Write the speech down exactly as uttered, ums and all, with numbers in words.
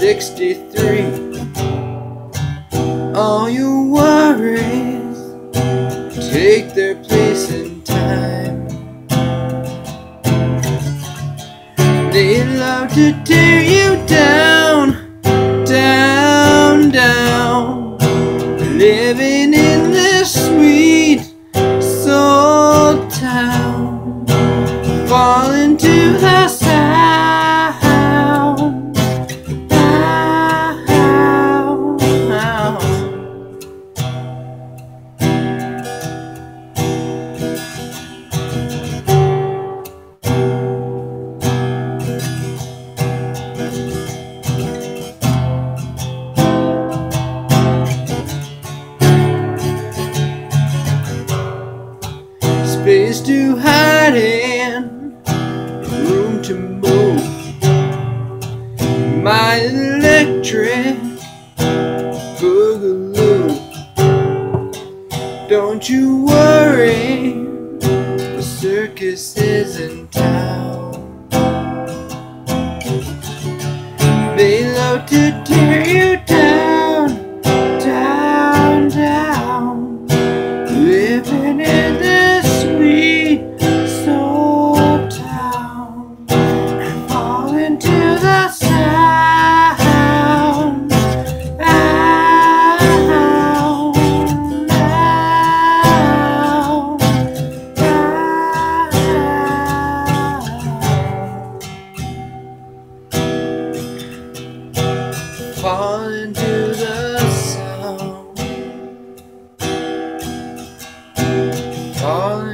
sixty-three. All your worries take their place in time. They love to tear you down, down, down, living in this sweet soul town, falling to the sound, sound, sound. Space to hide in, room to move. My electric boogaloo. Don't you worry, the circus is in town. They love to tear you down, down, down, living in this sweet soul town, and fall into the sound, sound, sound. Fall into the sound, fall